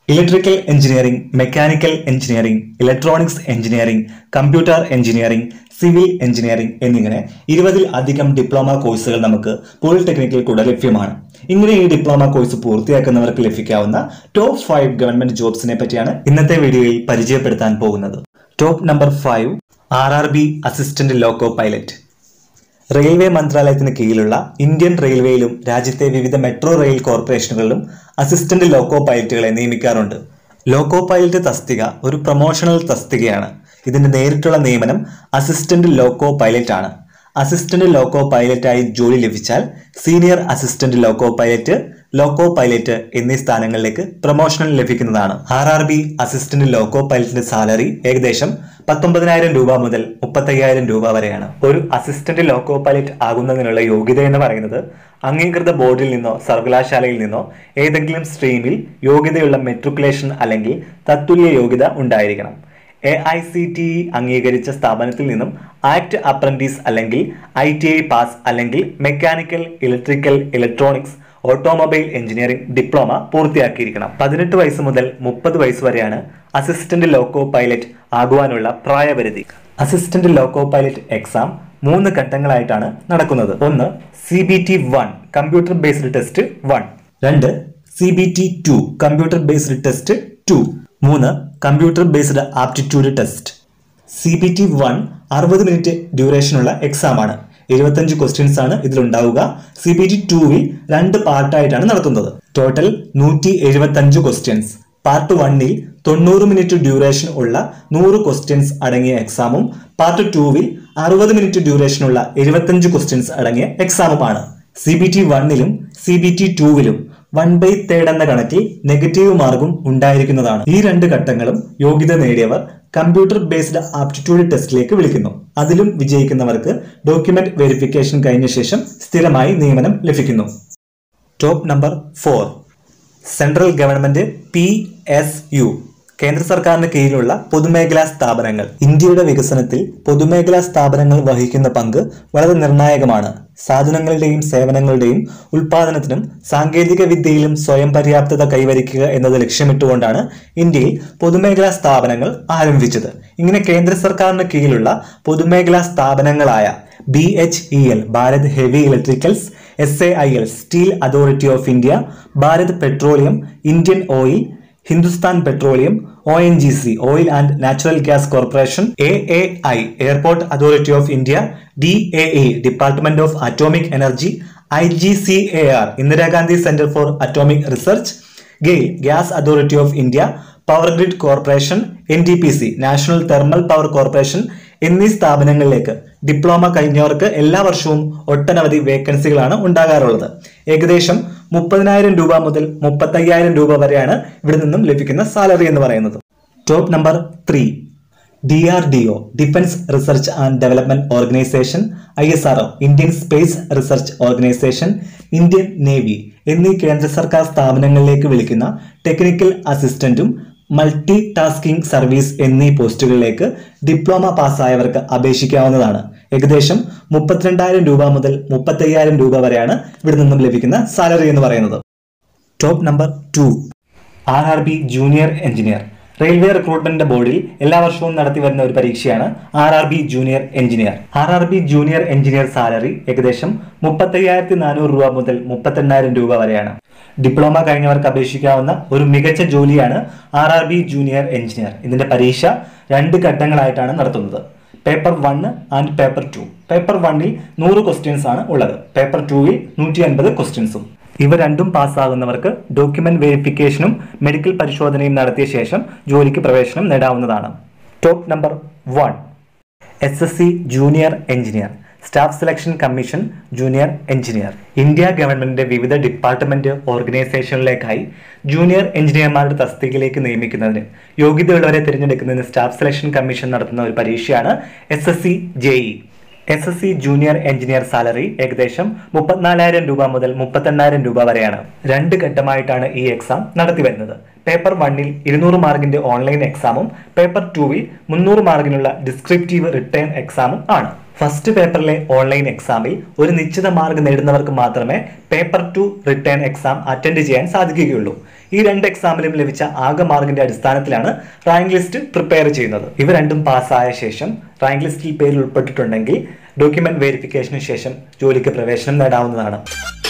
Electrical engineering, mechanical engineering, electronics engineering, computer engineering, civil engineering എന്നിങ്ങനെ 20-ൽ അധികം diploma കോഴ്സുകൾ നമുക്ക് പോളിടെക്നിക്കിൽ കൂടെ ലഭ്യമാണ്. ഇങ്ങനെ ഈ ഡിപ്ലോമ കോഴ്സ് പൂർത്തിയാക്കുന്നവർക്ക് ലഭിക്കാവുന്ന ടോപ്പ് 5 ഗവൺമെന്റ് ജോബ്സിനെ പറ്റിയാണ് ഇന്നത്തെ വീഡിയോയിൽ പരിചയപ്പെടുത്താൻ പോകുന്നത്. Top number 5 RRB assistant loco pilot. Railway മന്ത്രാലയത്തിന് കീഴിലുള്ള ഇന്ത്യൻ റെയിൽവേയിലും രാജ്യത്തെ വിവിധ മെട്രോ റെയിൽ കോർപ്പറേഷനുകളിലും അസിസ്റ്റന്റ് ലോക്കോ പൈലറ്റുകളെ നിയമിക്കാറുണ്ട്. ലോക്കോ പൈലറ്റ് തസ്തിക ഒരു പ്രൊമോഷണൽ തസ്തികയാണ്. ഇതിന്റെ നേരിട്ടുള്ള നിയമനം അസിസ്റ്റന്റ് ലോക്കോ പൈലറ്റ് ആണ്. അസിസ്റ്റന്റ് ലോക്കോ പൈലറ്റായി ജോലി ലഭിച്ചാൽ സീനിയർ അസിസ്റ്റന്റ് ലോക്കോ പൈലറ്റ് എന്നീ സ്ഥാനങ്ങളിലേക്ക് പ്രൊമോഷൻ ലഭിക്കുന്നതാണ്. RRB അസിസ്റ്റന്റ് ലോക്കോ പൈലറ്റിന്റെ സാലറി ഏകദേശം 19,000 രൂപ മുതൽ 35,000 രൂപ വരെയാണ്. ഒരു അസിസ്റ്റന്റ് ലോക്കോ പൈലറ്റ് ആകുന്നതിനുള്ള യോഗ്യത എന്ന് പറയുന്നത് അംഗീകൃത ബോർഡിൽ നിന്നോ സർവകലാശാലയിൽ നിന്നോ ഏതെങ്കിലും സ്ട്രീമിൽ യോഗ്യതയുള്ള മെട്രിക്കുലേഷൻ അല്ലെങ്കിൽ തത്തുല്യ യോഗ്യത ഉണ്ടായിരിക്കണം. AICTE അംഗീകരിച്ച സ്ഥാപനത്തിൽ നിന്നും ആക്ട് അപ്രന്റീസ് അല്ലെങ്കിൽ ITI പാസ് അല്ലെങ്കിൽ mechanical, electrical, electronics, automobile engineering diploma പൂർത്തിയാക്കിയിരിക്കണം. 18 വയസ്സ് മുതൽ 30 വയസ്സ് വരെയാണ് അസിസ്റ്റന്റ് ലോക്കോ പൈലറ്റ് ആകുവാനുള്ള പ്രായപരിധി. അസിസ്റ്റന്റ് ലോക്കോ പൈലറ്റ് എക്സാം 3 ഘട്ടങ്ങളായിട്ടാണ് നടക്കുന്നത്. 1 CBT-1 computer based test 1, 2 CBT-2 computer based test 2, 3 computer based aptitude test. CBT-1 60 minute ഡ്യൂറേഷനുള്ള എക്സാം ആണ്. 75 ക്വസ്റ്റ്യൻസ് ആണ് ഇതിലുണ്ടാവുക. CBT-2 2 പാർട്ടായിട്ടാണ് നടത്തുന്നത്. Total 175 questions. Part 1 90 minute duration ഉള്ള 100 ക്വസ്റ്റ്യൻസ് അടങ്ങിയ എക്സാമും പാർട്ട് 2 60 മിനിറ്റ് ഡ്യൂറേഷനുള്ള 75 ക്വസ്റ്റ്യൻസ് അടങ്ങിയ എക്സാമുമാണ്. CBT-1 CBT-2 1/3 എന്ന കണക്കിൽ നെഗറ്റീവ് മാർക്കും ഉണ്ടായിരിക്കുന്നതാണ്. ഈ 2 ഘട്ടങ്ങളും യോഗ്യത നേടിയവർ കമ്പ്യൂട്ടർ ബേസ്ഡ് ആപ്റ്റിറ്റ്യൂഡ് ടെസ്റ്റിലേക്ക് വിളിക്കുന്നു. അതിലും വിജയിക്കുന്നവർക്ക് ഡോക്യുമെന്റ് വെരിഫിക്കേഷൻ കഴിഞ്ഞ ശേഷം സ്ഥിരമായി നിയമനം ലഭിക്കുന്നു. Top number 4 central government PSU. കേന്ദ്ര സർക്കാരിന് കീഴിലുള്ള പൊതുമേഖലാ സ്ഥാപനങ്ങൾ. ഇന്ത്യയുടെ വികസനത്തിൽ പൊതുമേഖലാ സ്ഥാപനങ്ങൾ വഹിക്കുന്ന പങ്ക് വളരെ നിർണായകമാണ്. സാധനങ്ങളുടെയും സേവനങ്ങളുടെയും ഉൽപാദനത്തിനും സാങ്കേതിക വിദ്യയിലും സ്വയം പര്യാപ്തത കൈവരിക്കുക എന്നത് ലക്ഷ്യമിട്ടുകൊണ്ടാണ് ഇന്ത്യയിൽ പൊതുമേഖലാ സ്ഥാപനങ്ങൾ ആരംഭിച്ചത്. ഇങ്ങനെ കേന്ദ്ര സർക്കാരിന് കീഴിലുള്ള പൊതുമേഖലാ സ്ഥാപനങ്ങളായ BHEL Bharat heavy electricals, SAIL steel authority of India, Bharat petroleum, Indian oil, Hindustan petroleum, ONGC oil and natural gas corporation, AAI airport authority of India, DAE department of atomic energy, IGCAR Indira Gandhi centre for atomic research, GAIL gas authority of India, power grid corporation, NTPC national thermal power corporation എന്നീ സ്ഥാപനങ്ങളിലേക്ക് diploma കഴിഞ്ഞവർക്ക് എല്ലാ വർഷവും ഒട്ടനവധി വേക്കൻസികളാണ് ഉണ്ടാകാറുള്ളത്. ഏകദേശം 30,000 രൂപ മുതൽ 35,000 രൂപ വരെയാണ് ഇവിടെ നിന്നും ലഭിക്കുന്ന സാലറി എന്ന് പറയുന്നത്. Top number 3 DRDO defence research and development organisation, ISRO Indian space research organisation, Indian navy എന്നീ കേന്ദ്ര സർക്കാർ സ്ഥാപനങ്ങളിലേക്ക് വിളിക്കുന്ന ടെക്നിക്കൽ അസിസ്റ്റന്റും മൾട്ടി ടാസ്കിംഗ് സർവീസ് എന്നീ പോസ്റ്റുകളിലേക്ക് ഡിപ്ലോമ പാസ്സായവർക്ക് അപേക്ഷിക്കാവുന്നതാണ്. ഏകദേശം 32,000 രൂപ മുതൽ 35,000 രൂപ വരെയാണ് ഇവിടെ നിന്നും ലഭിക്കുന്ന സാലറി എന്ന് പറയുന്നത്. Top number 2 RRB junior engineer. Railway recruitment ബോർഡിൽ എല്ലാ വർഷവും നടത്തി വരുന്ന ഒരു പരീക്ഷയാണ് RRB junior engineer. RRB junior engineer salary ഏകദേശം 35,400 രൂപ മുതൽ 38,000 രൂപ വരെയാണ്. ഡിപ്ലോമ കഴിഞ്ഞവർക്ക് അപേക്ഷിക്കാവുന്ന ഒരു മികച്ച ജോലിയാണ് RRB ജൂനിയർ എഞ്ചിനീയർ. ഇതിന്റെ പരീക്ഷ 2 ഘട്ടങ്ങളായിട്ടാണ് നടത്തുന്നത്. Paper 1 and paper 2. Paper 1 100 questions ആണ് ഉള്ളത്. പേപ്പർ 2 150 ക്വസ്റ്റ്യൻസും. ഇവ രണ്ടും പാസ്സാകുന്നവർക്ക് ഡോക്യുമെന്റ് വെരിഫിക്കേഷനും മെഡിക്കൽ പരിശോധനയും നടത്തിയ ശേഷം ജോലിക്ക് പ്രവേശനം നേടാവുന്നതാണ്. Top number 1 SSC junior engineer. Staff selection commission junior engineer. India ഗവൺമെന്റിന്റെ വിവിധ ഡിപ്പാർട്ട്മെന്റ് ഓർഗനൈസേഷനിലേക്കായി ജൂനിയർ എഞ്ചിനീയർമാരുടെ തസ്തികയിലേക്ക് നിയമിക്കുന്നതിന് യോഗ്യതയുള്ളവരെ തിരഞ്ഞെടുക്കുന്നതിന് സ്റ്റാഫ് സെലക്ഷൻ കമ്മീഷൻ നടത്തുന്ന ഒരു പരീക്ഷയാണ് SSC JE. SSC junior engineer salary ഏകദേശം 34,000 രൂപ മുതൽ 38,000 രൂപ വരെയാണ്. 2 ഘട്ടമായിട്ടാണ് ഈ എക്സാം നടത്തി വരുന്നത്. പേപ്പർ 1-ൽ 200 മാർക്കിന്റെ ഓൺലൈൻ എക്സാമും പേപ്പർ 2-ൽ 300 മാർക്കിനുള്ള ഡിസ്ക്രിപ്റ്റീവ് റിട്ടേൺ എക്സാമും ആണ്. ഫസ്റ്റ് പേപ്പറിലെ ഓൺലൈൻ എക്സാമിൽ ഒരു നിശ്ചിത മാർക്ക് നേടുന്നവർക്ക് മാത്രമേ പേപ്പർ 2 റിട്ടേൺ എക്സാം അറ്റൻഡ് ചെയ്യാൻ സാധിക്കുകയുള്ളൂ. ഈ 2 എക്സാമിലും ലഭിച്ച ആകെ മാർക്കിന്റെ അടിസ്ഥാനത്തിലാണ് റാങ്ക് ലിസ്റ്റ് പ്രിപ്പയർ ചെയ്യുന്നത്. ഇവ രണ്ടും പാസ്സായ ശേഷം റാങ്ക് ലിസ്റ്റിൽ പേര് ഉൾപ്പെട്ടിട്ടുണ്ടെങ്കിൽ ഡോക്യുമെന്റ് വെരിഫിക്കേഷന് ശേഷം ജോലിക്ക് പ്രവേശനം നേടാവുന്നതാണ്.